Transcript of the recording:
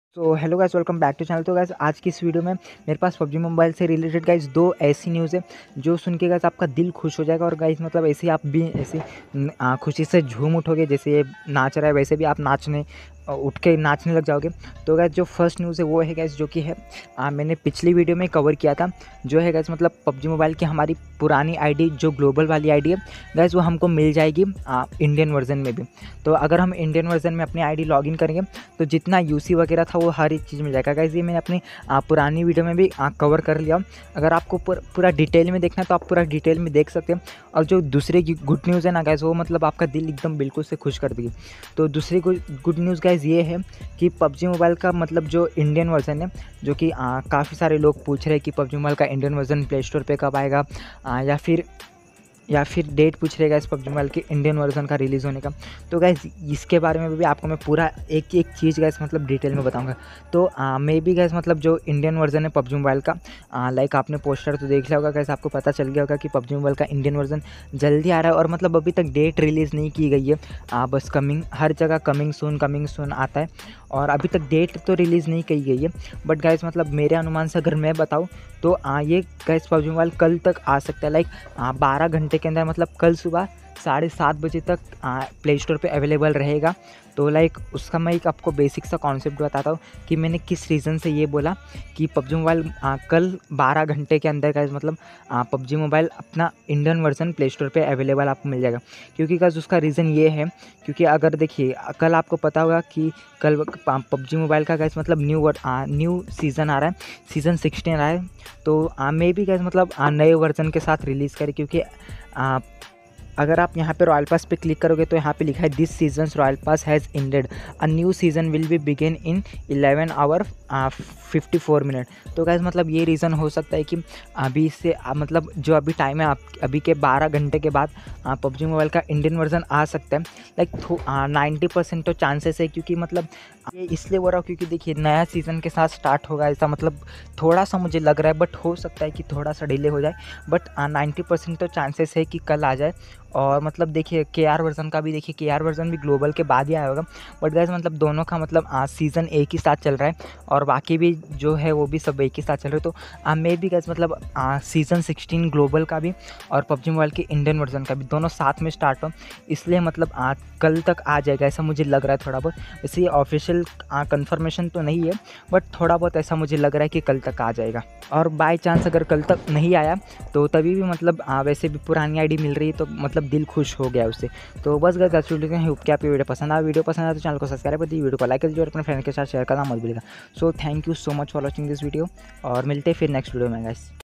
तो hello guys, welcome back to channel. तो guys आज की इस वीडियो में मेरे पास पबजी मोबाइल से रिलेटेड गाइस दो ऐसी न्यूज़ है जो सुन के गाइस आपका दिल खुश हो जाएगा। और गाइस मतलब ऐसे ही आप भी ऐसे खुशी से झूम उठोगे, जैसे ये नाच रहा है वैसे भी आप उठ के नाचने लग जाओगे। तो गाइस जो फर्स्ट न्यूज़ है वो है गाइस, जो कि है मैंने पिछली वीडियो में कवर किया था, जो है गाइस मतलब पबजी मोबाइल की हमारी पुरानी आईडी जो ग्लोबल वाली आईडी है गाइस, वो हमको मिल जाएगी इंडियन वर्जन में भी। तो अगर हम इंडियन वर्जन में अपनी आईडी लॉगिन करेंगे तो जितना यूसी वगैरह था वो हर एक चीज़ मिल जाएगा गाइस। ये मैंने अपनी पुरानी वीडियो में भी कवर कर लिया। अगर आपको पूरा डिटेल में देखना है तो आप पूरा डिटेल में देख सकते हैं। और जो दूसरी गुड न्यूज़ है ना गाइस, वो मतलब आपका दिल एकदम बिल्कुल से खुश कर देगी। तो दूसरी गुड न्यूज़ गाइस ये है कि पबजी मोबाइल का मतलब जो इंडियन वर्जन है, जो कि काफ़ी सारे लोग पूछ रहे हैं कि पबजी मोबाइल का इंडियन वर्जन प्ले स्टोर पर कब आएगा, या फिर डेट पूछ रहे गाइस पबजी मोबाइल के इंडियन वर्जन का रिलीज़ होने का। तो गाइस इसके बारे में भी आपको मैं पूरा एक एक चीज़ गाइस मतलब डिटेल में बताऊंगा। तो मे भी गाइस मतलब जो इंडियन वर्जन है पबजी मोबाइल का, लाइक आपने पोस्टर तो देख लिया होगा गाइस, आपको पता चल गया होगा कि पबजी मोबाइल का इंडियन वर्जन जल्दी आ रहा है। और मतलब अभी तक डेट रिलीज़ नहीं की गई है, बस हर जगह कमिंग सून आता है, और अभी तक डेट तो रिलीज़ नहीं की गई है। बट गाइस मतलब मेरे अनुमान से अगर मैं बताऊँ तो ये गाइस पबजी मोबाइल कल तक आ सकता है, लाइक 12 घंटे के अंदर, मतलब कल सुबह 7:30 बजे तक प्ले स्टोर पे अवेलेबल रहेगा। तो लाइक उसका मैं एक आपको बेसिक सा कॉन्सेप्ट बताता हूँ कि मैंने किस रीज़न से ये बोला कि पबजी मोबाइल कल 12 घंटे के अंदर गाइस मतलब पबजी मोबाइल अपना इंडियन वर्जन प्ले स्टोर पे अवेलेबल आपको मिल जाएगा। क्योंकि गाइस उसका रीज़न ये है, क्योंकि अगर देखिए कल आपको पता होगा कि कल पबजी मोबाइल का गाइस मतलब न्यू सीज़न आ रहा है, सीज़न 16 आ रहा है। तो मे बी गाइस मतलब नए वर्जन के साथ रिलीज़ करें। क्योंकि अगर आप यहाँ पे रॉयल पास पे क्लिक करोगे तो यहाँ पे लिखा है this season's royal pass has ended, a new season will be begin in 11 hour 54 minute. तो गाइस मतलब ये रीज़न हो सकता है कि अभी से मतलब जो अभी टाइम है अभी के 12 घंटे के बाद पबजी मोबाइल का इंडियन वर्जन आ सकता है। लाइक 90% तो चांसेस है, क्योंकि मतलब ये इसलिए बोल रहा हूँ क्योंकि देखिए नया सीज़न के साथ स्टार्ट होगा, ऐसा मतलब थोड़ा सा मुझे लग रहा है, बट हो सकता है कि थोड़ा सा डिले हो जाए। बट 90% तो चांसेस है कि कल आ जाए। और मतलब देखिए केआर वर्जन का भी, देखिए केआर वर्जन भी ग्लोबल के बाद ही आया होगा। बट गाइस मतलब दोनों का मतलब सीज़न एक ही साथ चल रहा है, और बाकी भी जो है वो भी सब एक ही साथ चल रहे हैं। तो मे भी गाइस मतलब सीज़न 16 ग्लोबल का भी और पबजी मोबाइल के इंडियन वर्जन का भी दोनों साथ में स्टार्ट हो, इसलिए मतलब कल तक आ जाएगा ऐसा मुझे लग रहा है थोड़ा बहुत। वैसे ये ऑफिशियल कंफर्मेशन तो नहीं है, बट थोड़ा बहुत ऐसा मुझे लग रहा है कि कल तक आ जाएगा। और बाय चांस अगर कल तक नहीं आया तो तभी भी मतलब वैसे भी पुरानी आईडी मिल रही है, तो मतलब दिल खुश हो गया उससे। तो बस गाइस आज वीडियो में होप कि आपको वीडियो पसंद आया। वीडियो पसंद आया तो चैनल को सब्सक्राइब कर दीजिए, वीडियो को लाइक कर दीजिए, और अपने फ्रेंड के साथ शेयर करना मत भूलिएगा। So thank you so much for watching this video, और मिलते हैं फिर नेक्स्ट वीडियो में गाइस।